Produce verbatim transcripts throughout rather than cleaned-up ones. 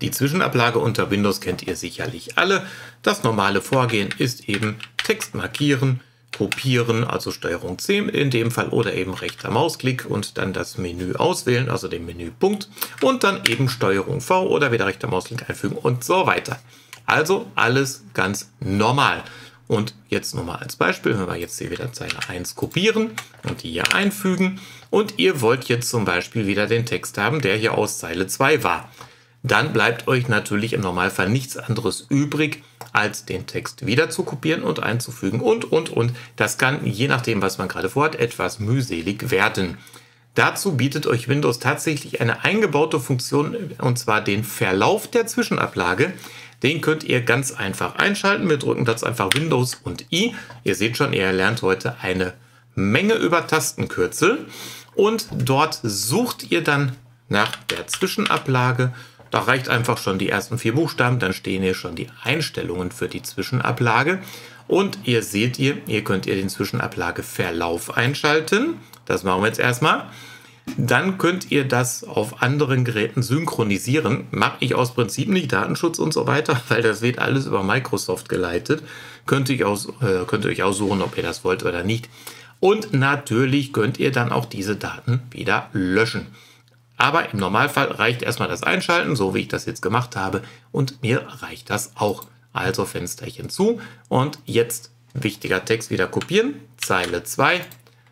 Die Zwischenablage unter Windows kennt ihr sicherlich alle. Das normale Vorgehen ist eben Text markieren, kopieren, also Steuerung C in dem Fall oder eben rechter Mausklick und dann das Menü auswählen, also den Menüpunkt und dann eben Steuerung V oder wieder rechter Mausklick einfügen und so weiter. Also alles ganz normal. Und jetzt nochmal als Beispiel, wenn wir jetzt hier wieder Zeile eins kopieren und die hier einfügen und ihr wollt jetzt zum Beispiel wieder den Text haben, der hier aus Zeile zwei war. Dann bleibt euch natürlich im Normalfall nichts anderes übrig, als den Text wieder zu kopieren und einzufügen und, und, und. Das kann, je nachdem, was man gerade vorhat, etwas mühselig werden. Dazu bietet euch Windows tatsächlich eine eingebaute Funktion, und zwar den Verlauf der Zwischenablage. Den könnt ihr ganz einfach einschalten. Wir drücken das einfach Windows und I. Ihr seht schon, ihr lernt heute eine Menge über Tastenkürzel. Und dort sucht ihr dann nach der Zwischenablage. Da reicht einfach schon die ersten vier Buchstaben. Dann stehen hier schon die Einstellungen für die Zwischenablage. Und ihr seht ihr, ihr könnt ihr den Zwischenablageverlauf einschalten. Das machen wir jetzt erstmal. Dann könnt ihr das auf anderen Geräten synchronisieren. Mache ich aus Prinzip nicht, Datenschutz und so weiter, weil das wird alles über Microsoft geleitet. Könnt ihr, aus, äh, könnt ihr euch aussuchen, ob ihr das wollt oder nicht. Und natürlich könnt ihr dann auch diese Daten wieder löschen. Aber im Normalfall reicht erstmal das Einschalten, so wie ich das jetzt gemacht habe. Und mir reicht das auch. Also Fensterchen zu. Und jetzt wichtiger Text wieder kopieren. Zeile zwei.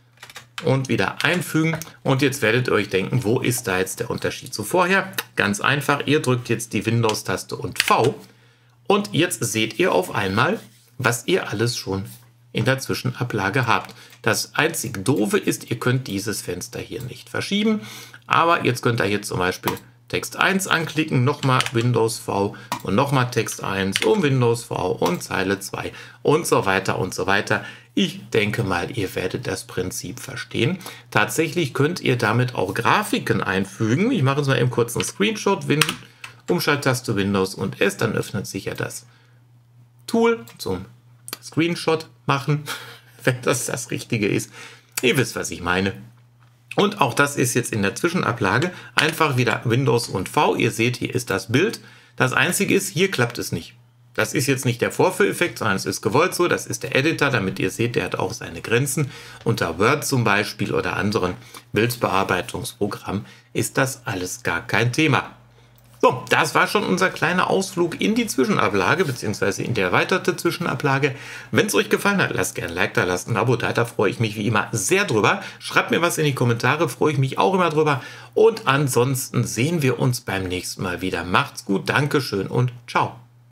Und wieder einfügen. Und jetzt werdet ihr euch denken, wo ist da jetzt der Unterschied zu vorher? Ganz einfach, ihr drückt jetzt die Windows-Taste und V. Und jetzt seht ihr auf einmal, was ihr alles schon in der Zwischenablage habt. Das einzig Doofe ist, ihr könnt dieses Fenster hier nicht verschieben. Aber jetzt könnt ihr hier zum Beispiel Text eins anklicken, nochmal Windows V und nochmal Text eins und Windows V und Zeile zwei und so weiter und so weiter. Ich denke mal, ihr werdet das Prinzip verstehen. Tatsächlich könnt ihr damit auch Grafiken einfügen. Ich mache jetzt mal eben kurz einen Screenshot, Win Umschalttaste Windows und S, dann öffnet sich ja das Tool zum Screenshot machen, wenn das das Richtige ist. Ihr wisst, was ich meine. Und auch das ist jetzt in der Zwischenablage einfach wieder Windows und V. Ihr seht, hier ist das Bild. Das Einzige ist, hier klappt es nicht. Das ist jetzt nicht der Vorführeffekt, sondern es ist gewollt so. Das ist der Editor, damit ihr seht, der hat auch seine Grenzen. Unter Word zum Beispiel oder anderen Bildbearbeitungsprogrammen ist das alles gar kein Thema. So, das war schon unser kleiner Ausflug in die Zwischenablage, beziehungsweise in die erweiterte Zwischenablage. Wenn es euch gefallen hat, lasst gerne ein Like da, lasst ein Abo da, da freue ich mich wie immer sehr drüber. Schreibt mir was in die Kommentare, freue ich mich auch immer drüber. Und ansonsten sehen wir uns beim nächsten Mal wieder. Macht's gut, Dankeschön und ciao.